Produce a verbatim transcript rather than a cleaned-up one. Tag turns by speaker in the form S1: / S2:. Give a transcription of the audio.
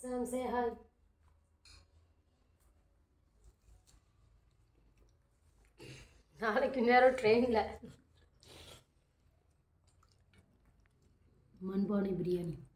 S1: Sam, say hi. நாளைக்கு நேரம் ட்ரெயினில் மண்பானை பிரியாணி.